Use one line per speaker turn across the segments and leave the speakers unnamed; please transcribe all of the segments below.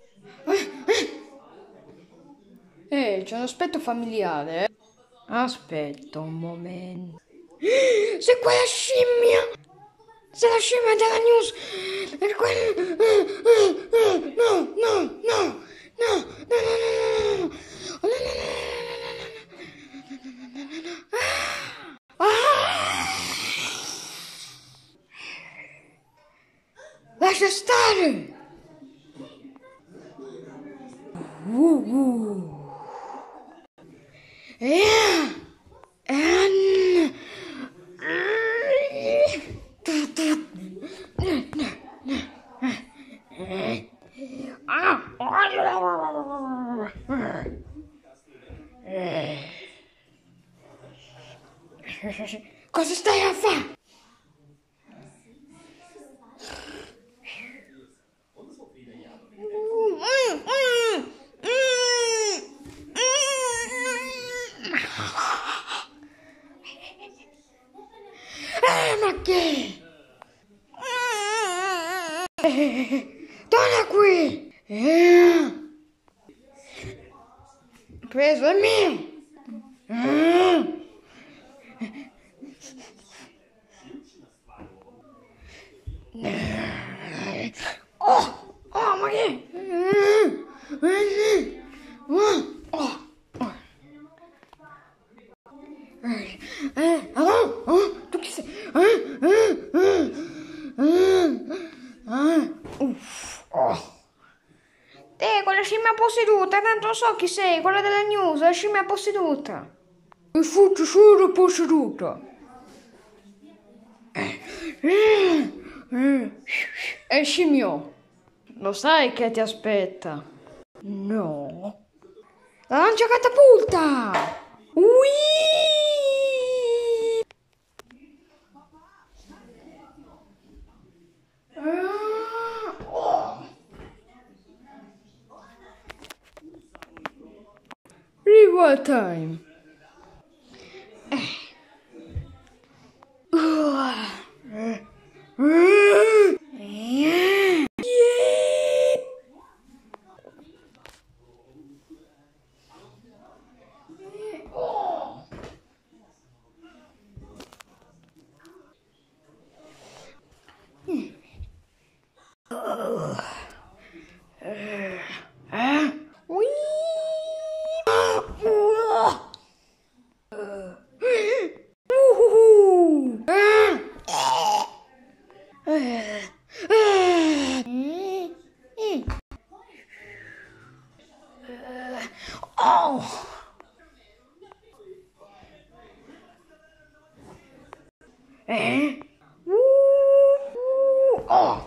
C'è un aspetto familiare. Aspetta un momento. Se quella scimmia! Se la scimmia della news! È quella... No, no, no, no, no, no, no, no, no, no, no. Lascia stare! Yeah. And... Cosa stai a fare? Ma che? Torna qui! Preso è mio! Oh! Oh, ma che? Tu chi sei? Te, quella scimmia posseduta, tanto so chi sei, quella della news, la scimmia posseduta. Mi fuggi solo posseduta. Scimmio, lo sai che ti aspetta? No. La lancia catapulta! Ui! Reward time. Oh! Oh!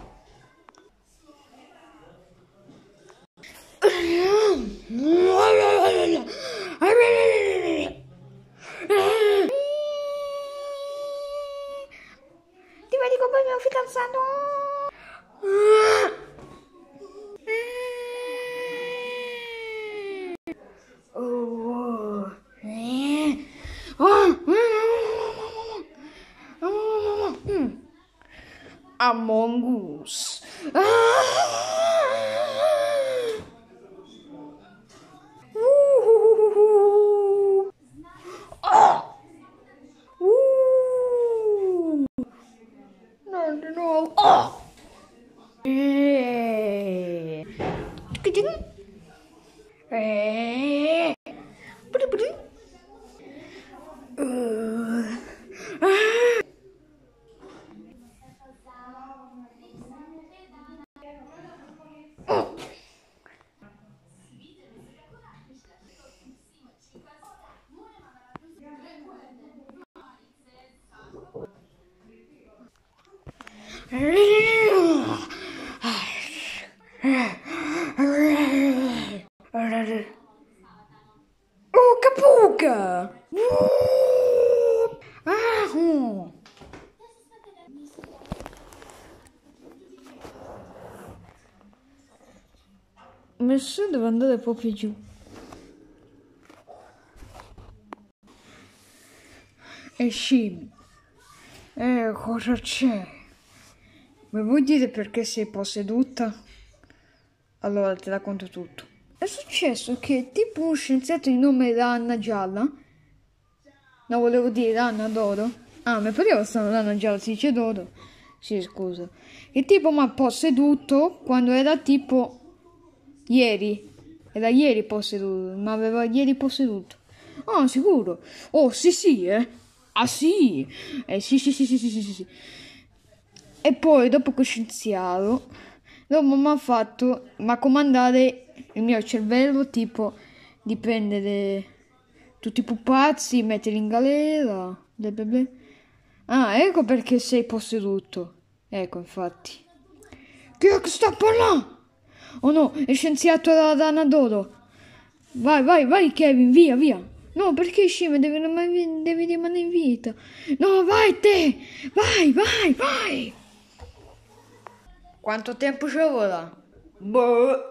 Ti vedi con il mio fidanzato? Among Us. No. Oh. Uca puca! Messo deve andare proprio giù. E scimmia. Cosa c'è? Mi vuoi dire perché sei posseduta? Allora te la conto tutto. È successo che tipo uno scienziato di nome Rana Gialla, no volevo dire Rana d'oro, mi pareva stava Rana Gialla, si dice d'oro, sì scusa, che tipo mi ha posseduto quando era tipo ieri, era ieri posseduto, mi aveva ieri posseduto. Ah, sicuro? Oh, sì, sì, eh? Ah, sì? Sì, sì, sì, sì, sì, sì, sì, sì. E poi, dopo che ho scienziato, dopo mi ha comandare il mio cervello, tipo, di prendere tutti i pupazzi, metterli in galera, bla bla bla. Ah, ecco perché sei posseduto. Ecco, infatti. Chi è che sta parlando? Oh no, è scienziato da Anadolo. Vai, vai, vai, Kevin, via, via. No, perché Scime deve rimanere in vita? No, vai te! Vai, vai, vai! Quanto tempo ci vorrà? Boh.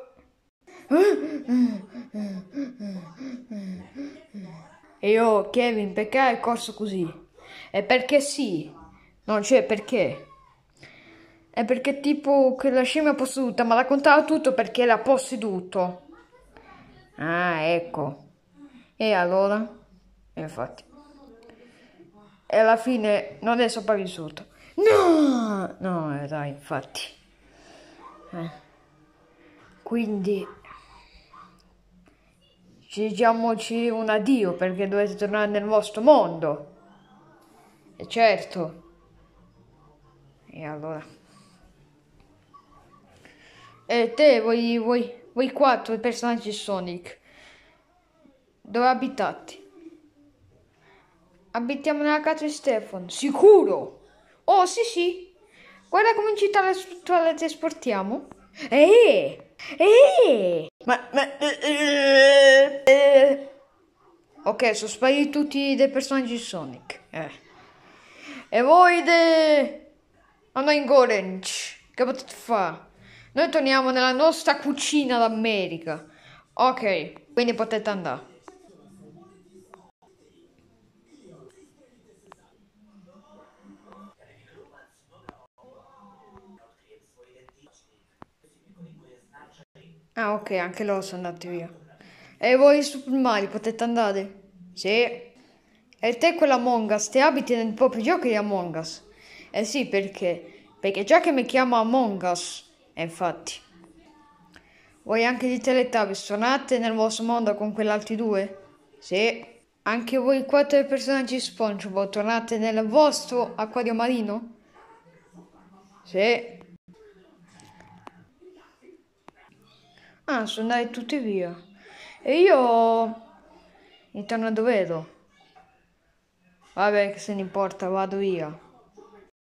E io, Kevin, perché hai corso così? È perché sì. Non c'è perché. È perché tipo che la scimmia posseduta, ma raccontava tutto perché l'ha posseduto. Ah, ecco. E allora? E infatti. E alla fine non è sopravvissuto. No! No, dai, infatti. Quindi ci diciamoci un addio perché dovete tornare nel vostro mondo. E certo. E allora. E te, voi quattro personaggi Sonic, dove abitate? Abitiamo nella casa di Stefano. Sicuro? Oh, sì, sì. Guarda come in città le toilette esportiamo. Ok, sono spariti tutti dei personaggi Sonic. E voi Annoying Orange, che potete fare? Noi torniamo nella nostra cucina d'America. Ok, quindi potete andare. Ah, ok, anche loro sono andati via. E voi Super Mario potete andare? Sì. E te quella Among Us, te abiti nel proprio gioco di Among Us? Eh sì, perché? Perché già che mi chiamo Among Us, e infatti. Voi anche di Teletubbies suonate nel vostro mondo con quell'altri due? Sì. Anche voi quattro personaggi SpongeBob tornate nel vostro acquario marino? Sì. Ah, sono andati tutti via. E io... Intorno a dove ero? Vabbè, che se ne importa, vado via.